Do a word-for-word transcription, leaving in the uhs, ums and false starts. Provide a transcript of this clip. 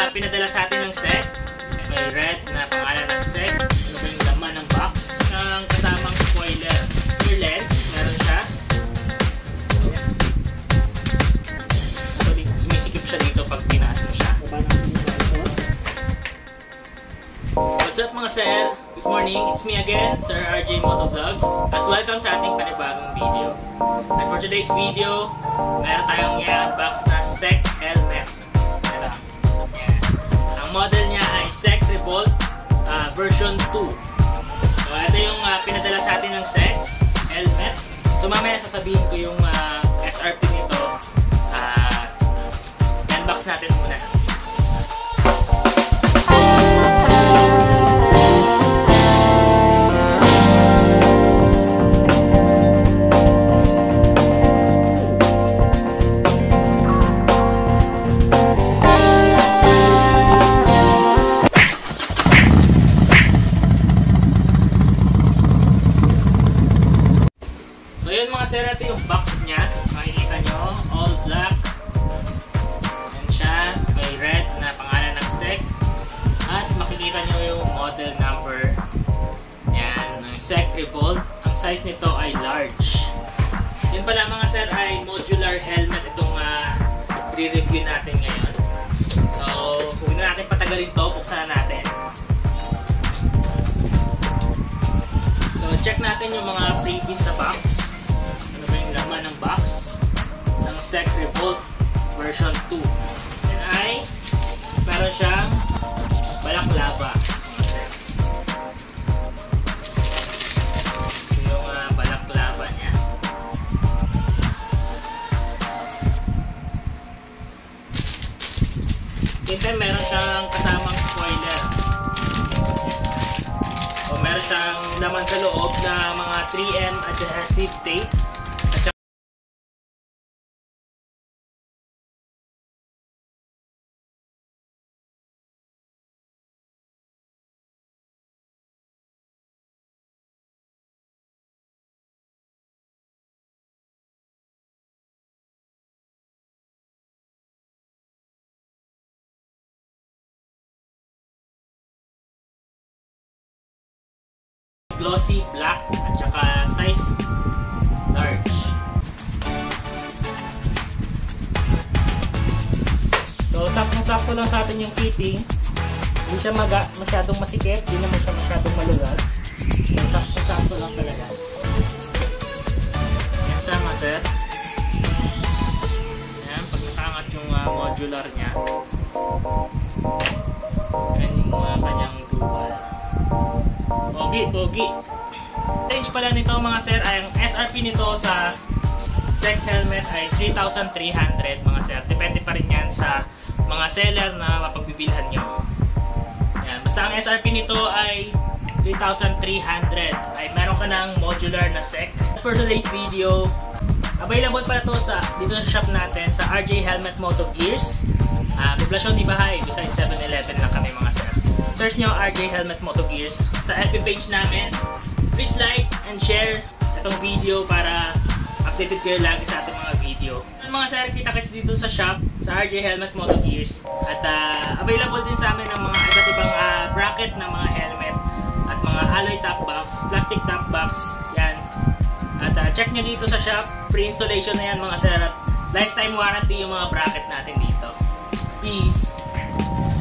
uh, pinadala sa atin ng S E C. May red na pangalan ng S E C. Ano ba yung laman ng box? Ang kasamang spoiler. Rear lens, meron siya. Ayan. Sumisikip siya dito pag tinaas mo siya. What's up mga sir? Good morning, it's me again, Sir R J Motovlogs, at welcome sa ating panibagong video. At for today's video, meron tayong i-unbox na S E C helmet. Ito. Yan. Ang model niya ay S E C Revolt uh, version two. So ito yung uh, pinadala sa atin ng S E C helmet. So mamaya sasabihin ko yung uh, S R P nito. Uh, i-unbox natin muna. Sir, ito yung box niya. Makikita nyo, all black. Ayan siya. May red na pangalan ng S E C. At makikita nyo yung model number. Ayan, ng S E C Revolt. Ang size nito ay large. Yun pala mga sir ay modular helmet itong uh, re-review natin ngayon. So, huwag na natin patagalin to. Buksan natin. So, check natin yung mga freebies sa box. Laman ng box ng S E C Revolt version two. Yan ay meron siyang balaklava. Ito yung uh, balaklava niya. Then meron siyang kasamang spoiler. O meron siyang laman sa loob na mga three M adhesive tape. Glossy black at saka size large. So saktong-sakto lang sa atin yung fitting. Hindi siya maga, masyadong masikip, hindi naman siya masyadong maluwag. So saktong-sakto lang talaga. Yan sa mga sir. Yan, pag nakaangat yung uh, modular niya. Yan yung uh, kanyang dual. Pogi, pogi. Range pala nito mga sir ay ang S R P nito sa S E C helmet ay three thousand three hundred mga sir. Depende pa rin yan sa mga seller na mapagbibilhan nyo. Yan. Basta ang S R P nito ay three thousand three hundred. Ay meron ka ng modular na S E C. For today's video, available pala ito sa, dito sa shop natin sa R J Helmet Moto Gears. Uh, Poblacion di Bahay, beside seven eleven lang kami mga sir. Search nyo R J Helmet Moto Gears sa F B page namin. Please like and share itong video para updated kayo lagi sa ating mga video. Ang mga sir, kita-kits dito sa shop sa R J Helmet Moto Gears. At uh, available din sa amin ng mga iba't ibang uh, bracket ng mga helmet at mga alloy top box, plastic top box. Yan. At uh, check nyo dito sa shop. Free installation na yan mga sir. At lifetime warranty yung mga bracket natin dito. Peace!